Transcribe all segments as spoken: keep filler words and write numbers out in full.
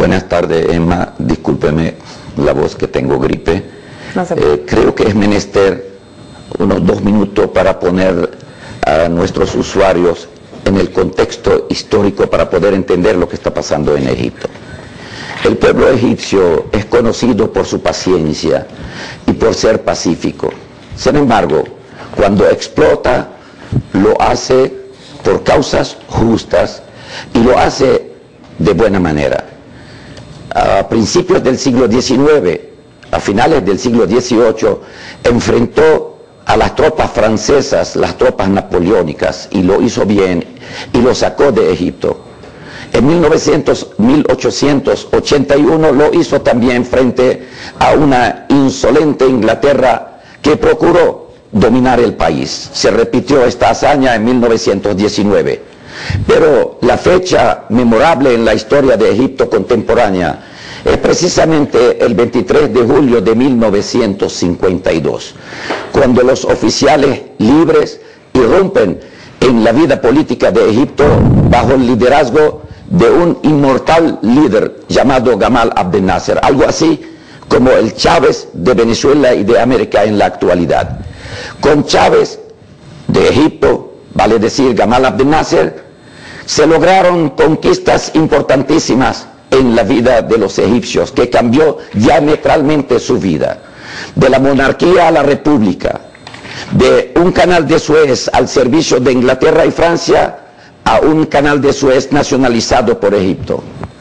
Buenas tardes, Emma. Discúlpeme la voz, que tengo gripe. No se eh, creo que es menester unos dos minutos para poner a nuestros usuarios en el contexto histórico para poder entender lo que está pasando en Egipto. El pueblo egipcio es conocido por su paciencia y por ser pacífico. Sin embargo, cuando explota, lo hace por causas justas y lo hace de buena manera. A principios del siglo diecinueve, a finales del siglo dieciocho, enfrentó a las tropas francesas, las tropas napoleónicas, y lo hizo bien, y lo sacó de Egipto. En mil ochocientos ochenta y uno lo hizo también frente a una insolente Inglaterra que procuró dominar el país. Se repitió esta hazaña en mil novecientos diecinueve. Pero la fecha memorable en la historia de Egipto contemporánea es precisamente el veintitrés de julio de mil novecientos cincuenta y dos, cuando los oficiales libres irrumpen en la vida política de Egipto bajo el liderazgo de un inmortal líder llamado Gamal Abdel Nasser, algo así como el Chávez de Venezuela y de América en la actualidad. Con Chávez de Egipto, vale decir Gamal Abdel Nasser, se lograron conquistas importantísimas en la vida de los egipcios, que cambió diametralmente su vida. De la monarquía a la república, de un canal de Suez al servicio de Inglaterra y Francia, a un canal de Suez nacionalizado por Egipto.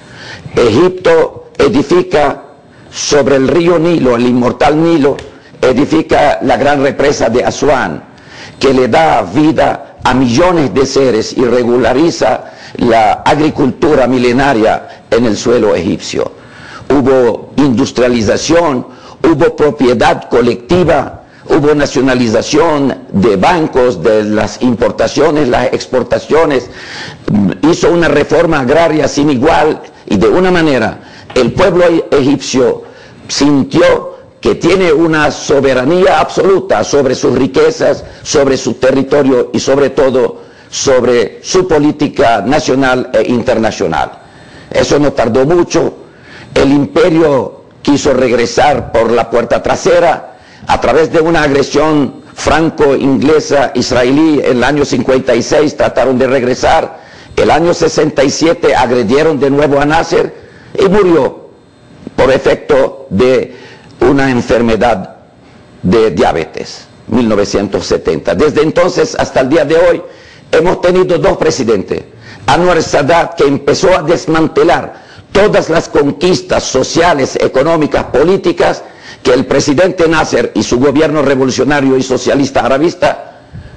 Egipto edifica sobre el río Nilo, el inmortal Nilo, edifica la gran represa de Asuán, que le da vida a millones de seres y regulariza la agricultura milenaria en el suelo egipcio. Hubo industrialización, hubo propiedad colectiva, hubo nacionalización de bancos, de las importaciones, las exportaciones, hizo una reforma agraria sin igual, y de una manera el pueblo egipcio sintió que tiene una soberanía absoluta sobre sus riquezas, sobre su territorio y sobre todo sobre su política nacional e internacional. Eso no tardó mucho. El imperio quiso regresar por la puerta trasera a través de una agresión franco-inglesa israelí. En el año cincuenta y seis trataron de regresar. El año sesenta y siete agredieron de nuevo a Nasser y murió por efecto de una enfermedad de diabetes, mil novecientos setenta. Desde entonces hasta el día de hoy hemos tenido dos presidentes. Anwar Sadat, que empezó a desmantelar todas las conquistas sociales, económicas, políticas que el presidente Nasser y su gobierno revolucionario y socialista arabista,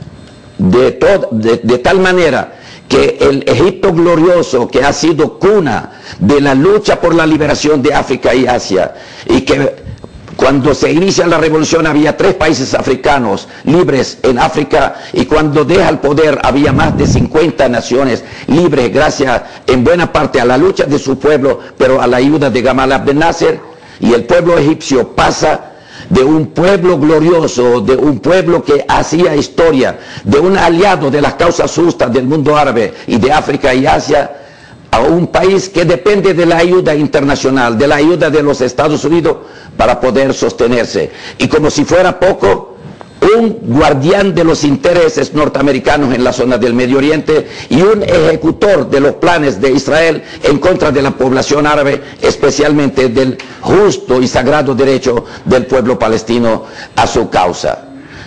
de, de, de tal manera que el Egipto glorioso, que ha sido cuna de la lucha por la liberación de África y Asia, y que cuando se inicia la revolución había tres países africanos libres en África, y cuando deja el poder había más de cincuenta naciones libres, gracias en buena parte a la lucha de su pueblo, pero a la ayuda de Gamal Abdel Nasser. Y el pueblo egipcio pasa de un pueblo glorioso, de un pueblo que hacía historia, de un aliado de las causas justas del mundo árabe y de África y Asia, a un país que depende de la ayuda internacional, de la ayuda de los Estados Unidos para poder sostenerse. Y como si fuera poco, un guardián de los intereses norteamericanos en la zona del Medio Oriente y un ejecutor de los planes de Israel en contra de la población árabe, especialmente del justo y sagrado derecho del pueblo palestino a su causa.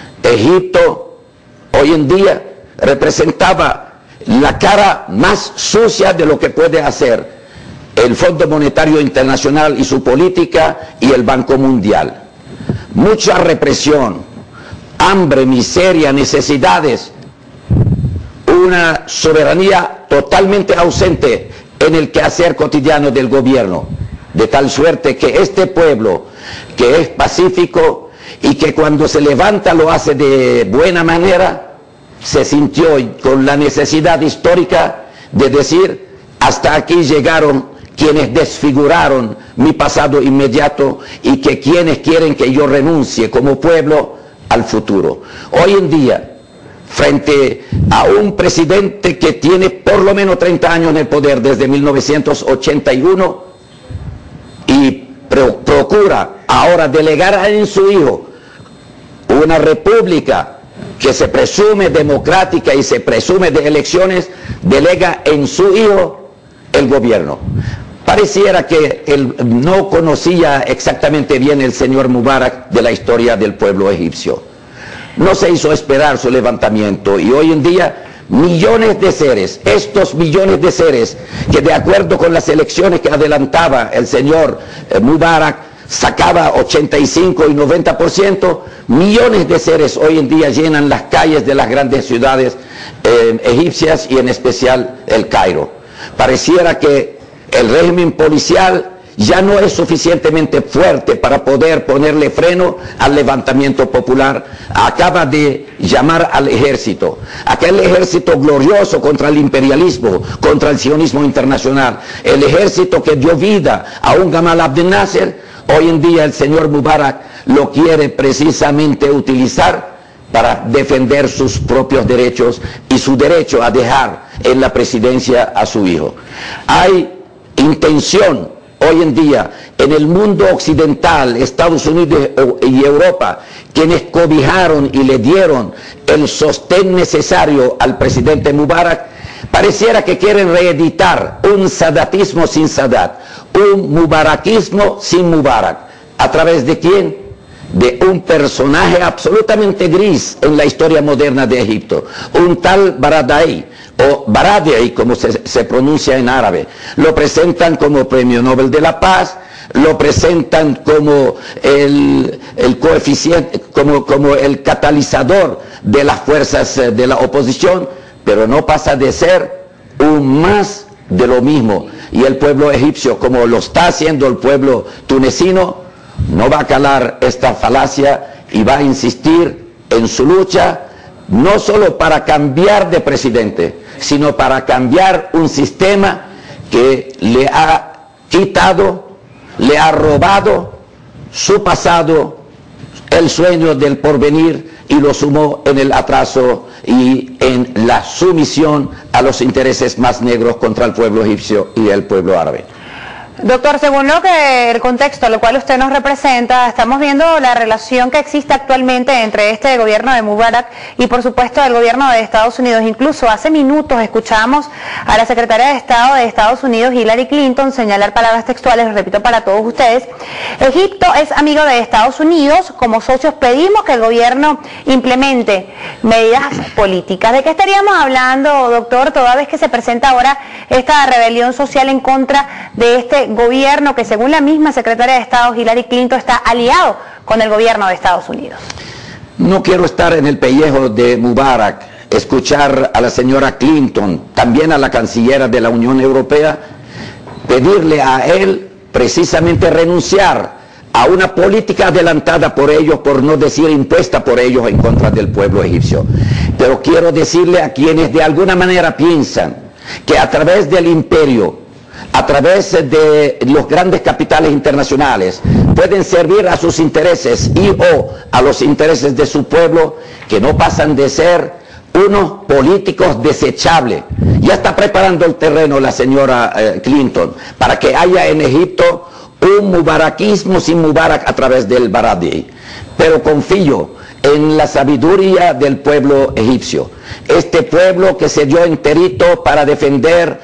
Egipto hoy en día representaba la cara más sucia de lo que puede hacer el Fondo Monetario Internacional y su política y el Banco Mundial. Mucha represión, hambre, miseria, necesidades, una soberanía totalmente ausente en el quehacer cotidiano del gobierno, de tal suerte que este pueblo, que es pacífico y que cuando se levanta lo hace de buena manera, se sintió con la necesidad histórica de decir: hasta aquí llegaron quienes desfiguraron mi pasado inmediato y que quienes quieren que yo renuncie como pueblo al futuro. Hoy en día, frente a un presidente que tiene por lo menos treinta años en el poder desde mil novecientos ochenta y uno, y pro, procura ahora delegar en su hijo una república que se presume democrática y se presume de elecciones, delega en su hijo el gobierno. Pareciera que él no conocía exactamente bien el señor Mubarak de la historia del pueblo egipcio. No se hizo esperar su levantamiento y hoy en día millones de seres, estos millones de seres que de acuerdo con las elecciones que adelantaba el señor Mubarak sacaba ochenta y cinco y noventa por ciento, millones de seres hoy en día llenan las calles de las grandes ciudades eh, egipcias y en especial el Cairo. Pareciera que el régimen policial ya no es suficientemente fuerte para poder ponerle freno al levantamiento popular. Acaba de llamar al ejército, aquel ejército glorioso contra el imperialismo, contra el sionismo internacional, el ejército que dio vida a un Gamal Abdel Nasser. Hoy en día el señor Mubarak lo quiere precisamente utilizar para defender sus propios derechos y su derecho a dejar en la presidencia a su hijo. Hay intención hoy en día en el mundo occidental, Estados Unidos y Europa, quienes cobijaron y le dieron el sostén necesario al presidente Mubarak, pareciera que quieren reeditar un sadatismo sin Sadat, un mubarakismo sin Mubarak. ¿A través de quién? De un personaje absolutamente gris en la historia moderna de Egipto, un tal Baradei, o Baradei como se, se pronuncia en árabe. Lo presentan como Premio Nobel de la Paz, lo presentan como el, el coeficiente, como, como el catalizador de las fuerzas de la oposición, pero no pasa de ser un más de lo mismo. Y el pueblo egipcio, como lo está haciendo el pueblo tunecino, no va a calar esta falacia y va a insistir en su lucha, no solo para cambiar de presidente, sino para cambiar un sistema que le ha quitado, le ha robado su pasado, el sueño del porvenir, y lo sumó en el atraso y en la sumisión a los intereses más negros contra el pueblo egipcio y el pueblo árabe. Doctor, según lo que el contexto lo cual usted nos representa, estamos viendo la relación que existe actualmente entre este gobierno de Mubarak y por supuesto el gobierno de Estados Unidos. Incluso hace minutos escuchamos a la secretaria de Estado de Estados Unidos, Hillary Clinton, señalar palabras textuales, lo repito para todos ustedes: Egipto es amigo de Estados Unidos, como socios pedimos que el gobierno implemente medidas políticas. ¿De qué estaríamos hablando, doctor, toda vez que se presenta ahora esta rebelión social en contra de este gobierno que, según la misma secretaria de Estado Hillary Clinton, está aliado con el gobierno de Estados Unidos? No quiero estar en el pellejo de Mubarak, escuchar a la señora Clinton, también a la canciller de la Unión Europea, pedirle a él precisamente renunciar a una política adelantada por ellos, por no decir impuesta por ellos en contra del pueblo egipcio. Pero quiero decirle a quienes de alguna manera piensan que a través del imperio, a través de los grandes capitales internacionales, pueden servir a sus intereses y o a los intereses de su pueblo, que no pasan de ser unos políticos desechables. Ya está preparando el terreno la señora eh, Clinton para que haya en Egipto un mubarakismo sin Mubarak a través del Baradei. Pero confío en la sabiduría del pueblo egipcio, este pueblo que se dio enterito para defender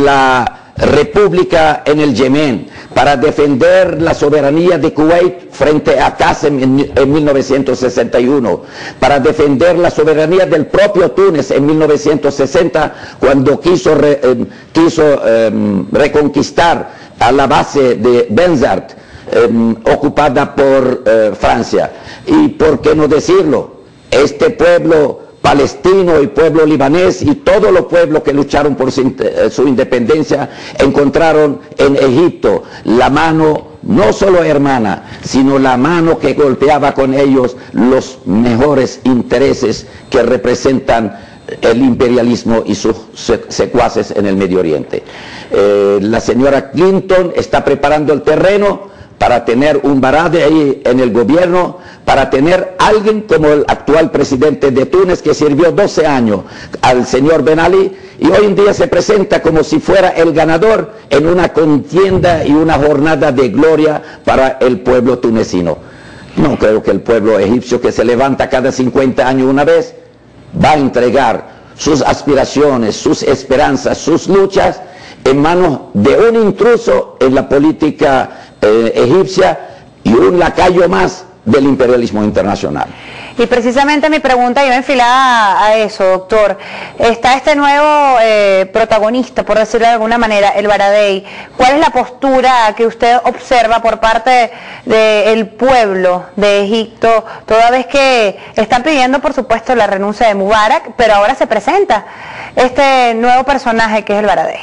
la república en el Yemen, para defender la soberanía de Kuwait frente a Qasem en, en mil novecientos sesenta y uno, para defender la soberanía del propio Túnez en mil novecientos sesenta, cuando quiso, re, eh, quiso eh, reconquistar a la base de Benzart, eh, ocupada por eh, Francia. Y por qué no decirlo, este pueblo palestino y pueblo libanés y todos los pueblos que lucharon por su, su independencia encontraron en Egipto la mano no solo hermana, sino la mano que golpeaba con ellos los mejores intereses que representan el imperialismo y sus secuaces en el Medio Oriente. Eh, la señora Clinton está preparando el terreno para tener un Baradei en el gobierno, para tener alguien como el actual presidente de Túnez que sirvió doce años al señor Ben Ali y hoy en día se presenta como si fuera el ganador en una contienda y una jornada de gloria para el pueblo tunecino. No creo que el pueblo egipcio, que se levanta cada cincuenta años una vez, va a entregar sus aspiraciones, sus esperanzas, sus luchas en manos de un intruso en la política eh, egipcia y un lacayo más del imperialismo internacional. Y precisamente mi pregunta iba enfilada a eso, doctor. Está este nuevo eh, protagonista, por decirlo de alguna manera, el Baradei. ¿Cuál es la postura que usted observa por parte del pueblo de Egipto, toda vez que están pidiendo, por supuesto, la renuncia de Mubarak, pero ahora se presenta este nuevo personaje que es el Baradei?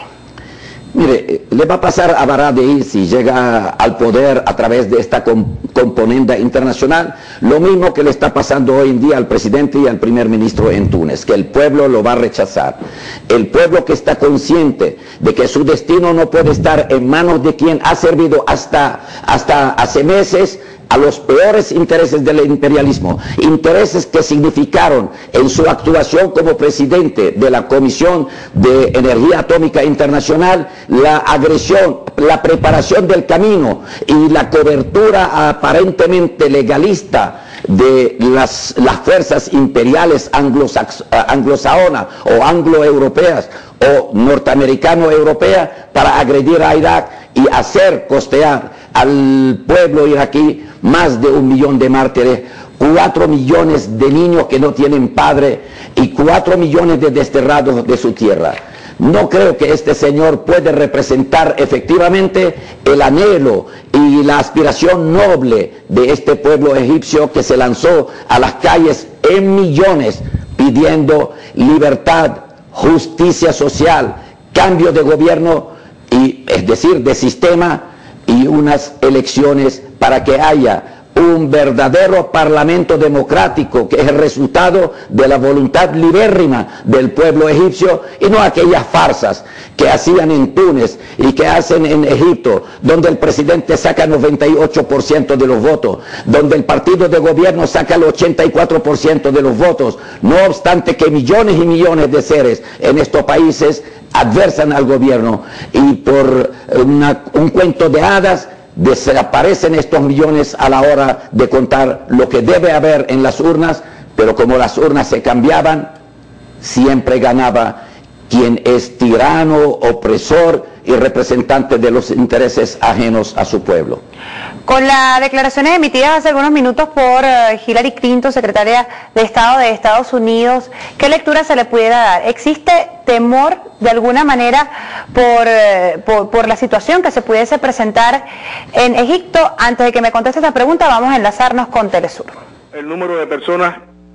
Mire, le va a pasar a Baradei, si llega al poder a través de esta componenda internacional, lo mismo que le está pasando hoy en día al presidente y al primer ministro en Túnez, que el pueblo lo va a rechazar. El pueblo que está consciente de que su destino no puede estar en manos de quien ha servido hasta, hasta hace meses a los peores intereses del imperialismo, intereses que significaron en su actuación como presidente de la Comisión de Energía Atómica Internacional la agresión, la preparación del camino y la cobertura aparentemente legalista de las, las fuerzas imperiales anglosajonas o angloeuropeas o norteamericano-europeas para agredir a Irak y hacer costear al pueblo iraquí más de un millón de mártires, cuatro millones de niños que no tienen padre y cuatro millones de desterrados de su tierra. No creo que este señor puede representar efectivamente el anhelo y la aspiración noble de este pueblo egipcio que se lanzó a las calles en millones pidiendo libertad, justicia social, cambio de gobierno, y, es decir, de sistema y unas elecciones para que haya un verdadero parlamento democrático que es el resultado de la voluntad libérrima del pueblo egipcio y no aquellas farsas que hacían en Túnez y que hacen en Egipto, donde el presidente saca el noventa y ocho por ciento de los votos, donde el partido de gobierno saca el ochenta y cuatro por ciento de los votos, no obstante que millones y millones de seres en estos países adversan al gobierno y por una, un cuento de hadas desaparecen estos millones a la hora de contar lo que debe haber en las urnas, pero como las urnas se cambiaban, siempre ganaba quien es tirano, opresor y representante de los intereses ajenos a su pueblo. Con las declaraciones emitidas hace algunos minutos por uh, Hillary Clinton, secretaria de Estado de Estados Unidos, ¿qué lectura se le pudiera dar? ¿Existe temor de alguna manera por, uh, por, por la situación que se pudiese presentar en Egipto? Antes de que me conteste esta pregunta, vamos a enlazarnos con Telesur. El número de personas,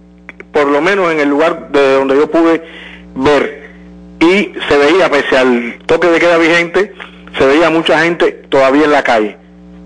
por lo menos en el lugar de donde yo pude ver, y se veía, pese al toque de queda vigente, se veía mucha gente todavía en la calle.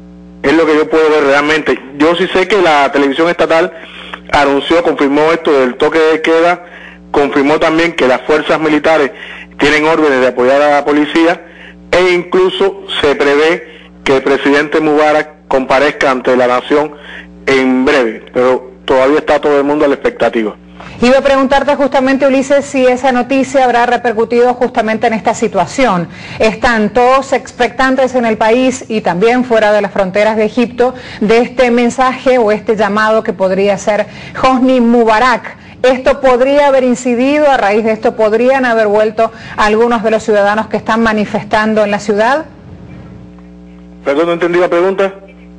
Es lo que yo puedo ver realmente. Yo sí sé que la televisión estatal anunció, confirmó esto del toque de queda, confirmó también que las fuerzas militares tienen órdenes de apoyar a la policía e incluso se prevé que el presidente Mubarak comparezca ante la nación en breve, pero todavía está todo el mundo a la expectativa. Iba a preguntarte justamente, Ulises, si esa noticia habrá repercutido justamente en esta situación. Están todos expectantes en el país y también fuera de las fronteras de Egipto de este mensaje o este llamado que podría ser Hosni Mubarak. ¿Esto podría haber incidido, a raíz de esto podrían haber vuelto algunos de los ciudadanos que están manifestando en la ciudad? Perdón, no entendí la pregunta.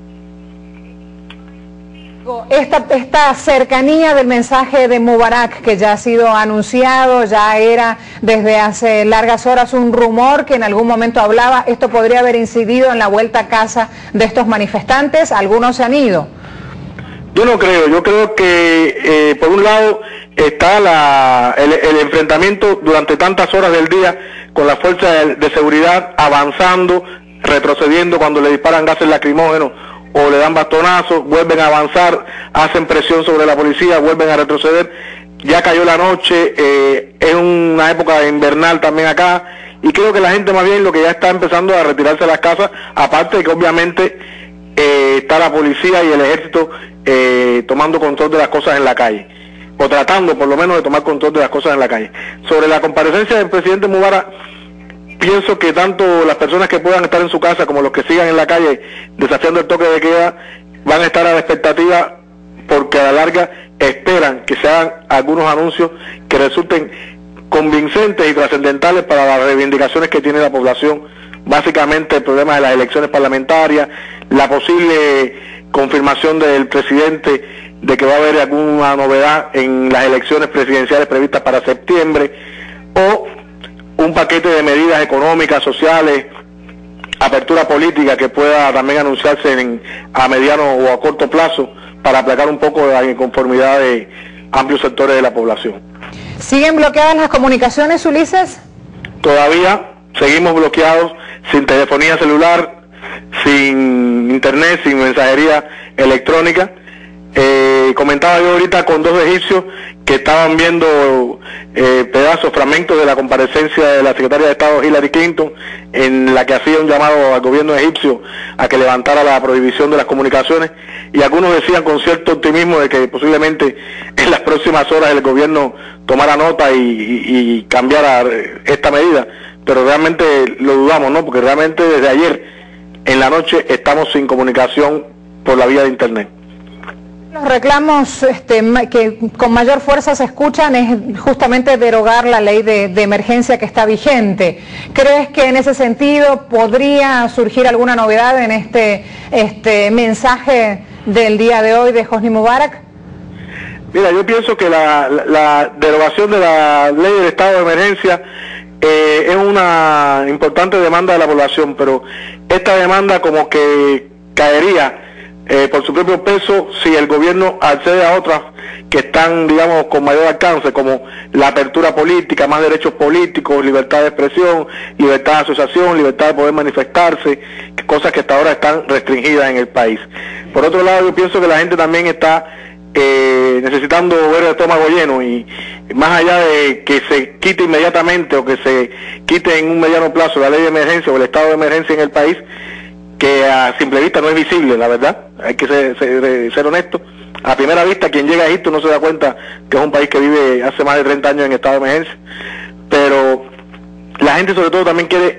Esta, esta cercanía del mensaje de Mubarak que ya ha sido anunciado, ya era desde hace largas horas un rumor que en algún momento hablaba, ¿esto podría haber incidido en la vuelta a casa de estos manifestantes? ¿Algunos se han ido? Yo no creo, yo creo que eh, por un lado está la, el, el enfrentamiento durante tantas horas del día con la fuerza de, de seguridad avanzando, retrocediendo cuando le disparan gases lacrimógenos o le dan bastonazos, vuelven a avanzar, hacen presión sobre la policía, vuelven a retroceder. Ya cayó la noche, eh, es una época invernal también acá, y creo que la gente más bien lo que ya está empezando a retirarse de las casas, aparte de que obviamente eh, está la policía y el ejército eh, tomando control de las cosas en la calle, o tratando por lo menos de tomar control de las cosas en la calle. Sobre la comparecencia del presidente Mubarak, pienso que tanto las personas que puedan estar en su casa como los que sigan en la calle desafiando el toque de queda van a estar a la expectativa, porque a la larga esperan que se hagan algunos anuncios que resulten convincentes y trascendentales para las reivindicaciones que tiene la población, básicamente el problema de las elecciones parlamentarias, la posible confirmación del presidente de que va a haber alguna novedad en las elecciones presidenciales previstas para septiembre, o un paquete de medidas económicas, sociales, apertura política que pueda también anunciarse en, a mediano o a corto plazo para aplacar un poco la inconformidad de amplios sectores de la población. ¿Siguen bloqueadas las comunicaciones, Ulises? Todavía seguimos bloqueados, sin telefonía celular, sin internet, sin mensajería electrónica. Eh, comentaba yo ahorita con dos egipcios que estaban viendo eh, pedazos, fragmentos de la comparecencia de la secretaria de Estado Hillary Clinton, en la que hacía un llamado al gobierno egipcio a que levantara la prohibición de las comunicaciones, y algunos decían con cierto optimismo de que posiblemente en las próximas horas el gobierno tomara nota y, y, y cambiara esta medida, pero realmente lo dudamos, ¿no? Porque realmente desde ayer en la noche estamos sin comunicación por la vía de internet. Los reclamos este, que con mayor fuerza se escuchan es justamente derogar la ley de, de emergencia que está vigente. ¿Crees que en ese sentido podría surgir alguna novedad en este, este mensaje del día de hoy de Hosni Mubarak? Mira, yo pienso que la, la, la derogación de la ley del estado de emergencia eh, es una importante demanda de la población, pero esta demanda como que caería Eh, por su propio peso si el gobierno accede a otras que están, digamos, con mayor alcance, como la apertura política, más derechos políticos, libertad de expresión, libertad de asociación, libertad de poder manifestarse, cosas que hasta ahora están restringidas en el país. Por otro lado, yo pienso que la gente también está eh, necesitando ver el estómago lleno, y más allá de que se quite inmediatamente o que se quite en un mediano plazo la ley de emergencia o el estado de emergencia en el país, que a simple vista no es visible, la verdad, hay que ser, ser, ser honesto. A primera vista, quien llega a Egipto no se da cuenta que es un país que vive hace más de treinta años en estado de emergencia, pero la gente sobre todo también quiere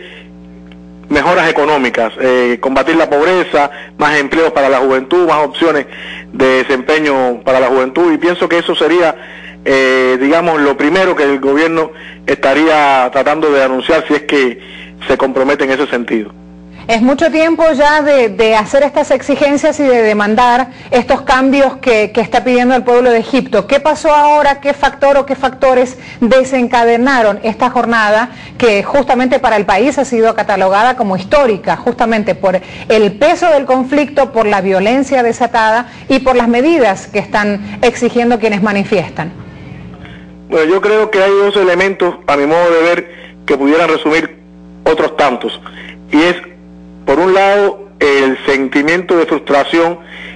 mejoras económicas, eh, combatir la pobreza, más empleos para la juventud, más opciones de desempeño para la juventud, y pienso que eso sería, eh, digamos, lo primero que el gobierno estaría tratando de anunciar si es que se compromete en ese sentido. Es mucho tiempo ya de, de hacer estas exigencias y de demandar estos cambios que, que está pidiendo el pueblo de Egipto. ¿Qué pasó ahora? ¿Qué factor o qué factores desencadenaron esta jornada que justamente para el país ha sido catalogada como histórica, justamente por el peso del conflicto, por la violencia desatada y por las medidas que están exigiendo quienes manifiestan? Bueno, yo creo que hay dos elementos, a mi modo de ver, que pudieran resumir otros tantos, y es, por un lado, el sentimiento de frustración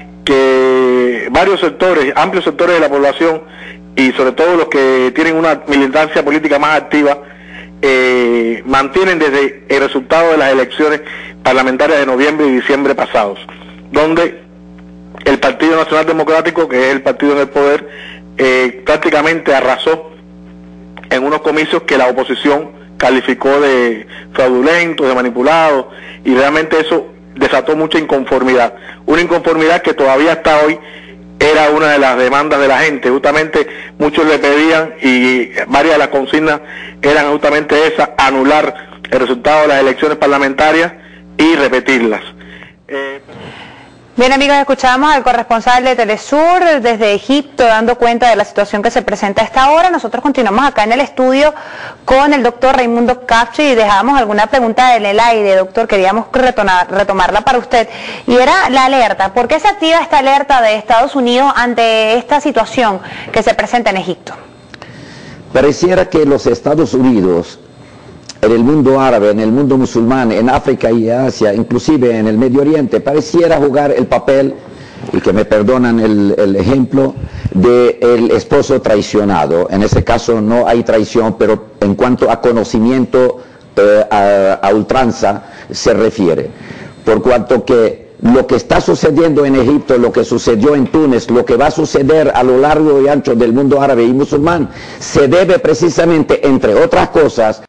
que varios sectores, amplios sectores de la población, y sobre todo los que tienen una militancia política más activa, eh, mantienen desde el resultado de las elecciones parlamentarias de noviembre y diciembre pasados, donde el Partido Nacional Democrático, que es el partido en el poder, eh, prácticamente arrasó en unos comicios que la oposición calificó de fraudulentos, de manipulados, y realmente eso desató mucha inconformidad, una inconformidad que todavía hasta hoy era una de las demandas de la gente. Justamente muchos le pedían, y varias de las consignas eran justamente esas: anular el resultado de las elecciones parlamentarias y repetirlas. Eh, Bien, amigos, escuchamos al corresponsal de Telesur desde Egipto dando cuenta de la situación que se presenta a esta hora. Nosotros continuamos acá en el estudio con el doctor Raimundo Capchi y dejamos alguna pregunta en el aire, doctor, queríamos retomar, retomarla para usted. Y era la alerta. ¿Por qué se activa esta alerta de Estados Unidos ante esta situación que se presenta en Egipto? Pareciera que los Estados Unidos, en el mundo árabe, en el mundo musulmán, en África y Asia, inclusive en el Medio Oriente, pareciera jugar el papel, y que me perdonan el, el ejemplo, del esposo traicionado. En ese caso no hay traición, pero en cuanto a conocimiento eh, a, a ultranza se refiere. Por cuanto que lo que está sucediendo en Egipto, lo que sucedió en Túnez, lo que va a suceder a lo largo y ancho del mundo árabe y musulmán, se debe precisamente, entre otras cosas,